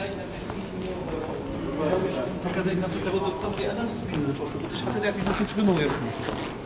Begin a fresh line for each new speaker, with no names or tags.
Pokazać na co tego, a na co pieniądze poszły, bo też facet jakoś dosyć wymujesz.